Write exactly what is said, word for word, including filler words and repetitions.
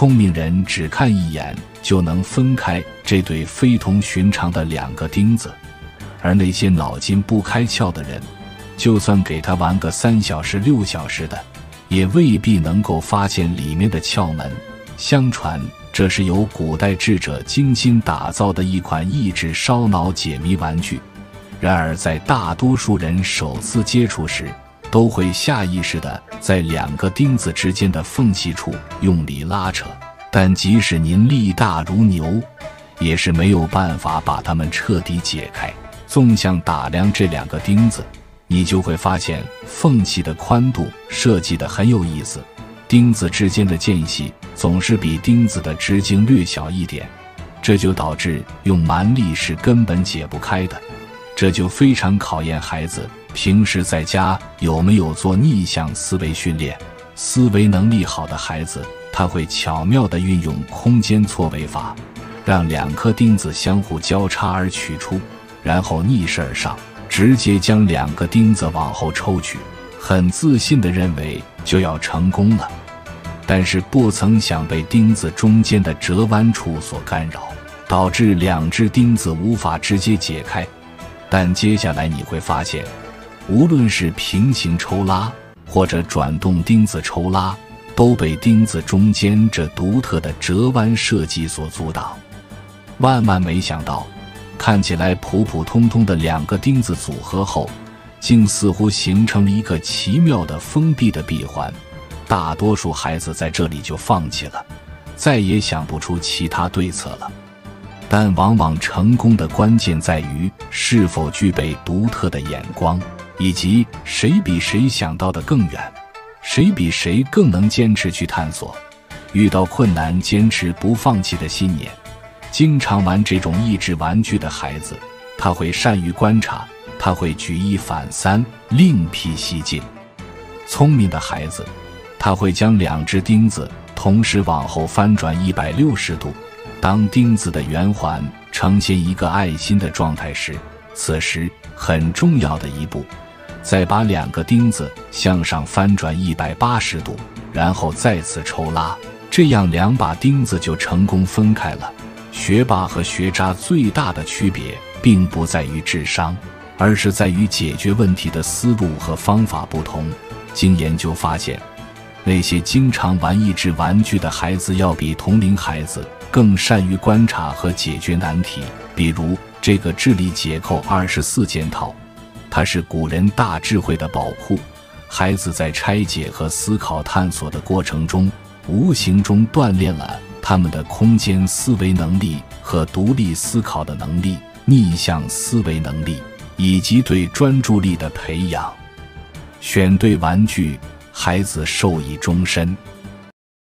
聪明人只看一眼就能分开这对非同寻常的两个钉子，而那些脑筋不开窍的人，就算给他玩个三小时六小时的，也未必能够发现里面的窍门。相传这是由古代智者精心打造的一款益智烧脑解谜玩具，然而在大多数人首次接触时，都会下意识地在两个钉子之间的缝隙处用力拉扯，但即使您力大如牛，也是没有办法把它们彻底解开。纵向打量这两个钉子，你就会发现缝隙的宽度设计得很有意思，钉子之间的间隙总是比钉子的直径略小一点，这就导致用蛮力是根本解不开的。这就非常考验孩子平时在家有没有做逆向思维训练。思维能力好的孩子，他会巧妙地运用空间错位法，让两颗钉子相互交叉而取出，然后逆势而上，直接将两个钉子往后抽取，很自信地认为就要成功了。但是不曾想被钉子中间的折弯处所干扰，导致两只钉子无法直接解开。但接下来你会发现，无论是平行抽拉或者转动钉子抽拉，都被钉子中间这独特的折弯设计所阻挡。万万没想到，看起来普普通通的两个钉子组合后，竟似乎形成了一个奇妙的封闭的闭环。大多数孩子在这里就放弃了，再也想不出其他对策了。但往往成功的关键在于是否具备独特的眼光，以及谁比谁想到的更远，谁比谁更能坚持去探索，遇到困难坚持不放弃的信念。经常玩这种益智玩具的孩子，他会善于观察，他会举一反三，另辟蹊径。聪明的孩子，他会将两只钉子同时往后翻转一百六十度，当钉子的圆环呈现一个爱心的状态时，此时很重要的一步，再把两个钉子向上翻转一百八十度，然后再次抽拉，这样两把钉子就成功分开了。学霸和学渣最大的区别并不在于智商，而是在于解决问题的思路和方法不同。经研究发现，那些经常玩益智玩具的孩子要比同龄孩子更善于观察和解决难题。比如这个智力解扣二十四件套，它是古人大智慧的宝库，孩子在拆解和思考探索的过程中，无形中锻炼了他们的空间思维能力和独立思考的能力、逆向思维能力以及对专注力的培养。选对玩具，孩子受益终身。